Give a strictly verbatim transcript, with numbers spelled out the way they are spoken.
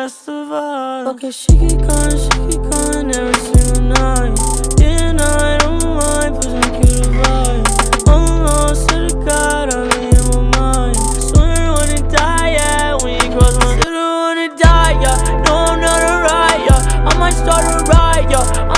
that's the vibe. Okay, she keep calling, she keep calling every single night. Then I don't mind, pushing cute to vibe. Almost to the God, I'm in my mind. Swear I wanna die, yeah, when you cross my. Swear I wanna die, yeah. No, I'm not a riot, yeah. I might start a riot, yeah.